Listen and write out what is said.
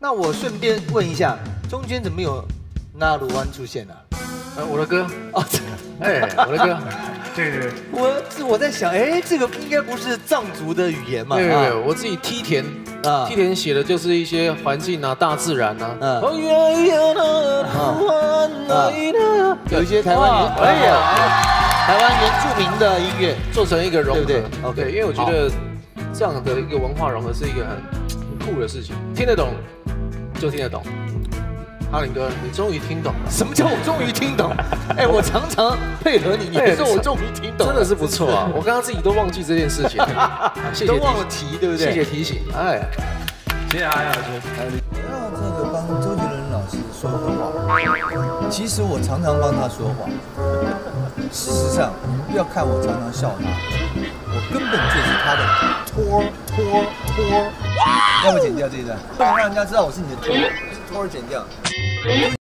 那我顺便问一下，中间怎么有纳鲁湾出现啊？ 我的歌哦， 我的歌，对， 我在想，哎，这个应该不是藏族的语言嘛？ 没有，我自己梯田梯田写的就是一些环境啊、大自然啊， 有一些台湾台湾原住民的音乐做成一个融合， 对不对 ？OK， 因为我觉得这样的一个文化融合是一个很酷的事情，听得懂就听得懂。哈林哥，你终于听懂了。 什么叫我终于听懂？哎，我常常配合你，你还说我终于听懂， 真的是不错啊！我刚刚自己都忘记这件事情，谢谢都忘了提，对不对？ 谢谢提醒，哎，谢谢阿雅老师。 我要这个帮周杰伦老师说个话，其实我常常帮他说话。事实上，你们不要看我常常笑他，我根本就是他的托。要不剪掉这一段，不能让人家知道我是你的托儿剪掉。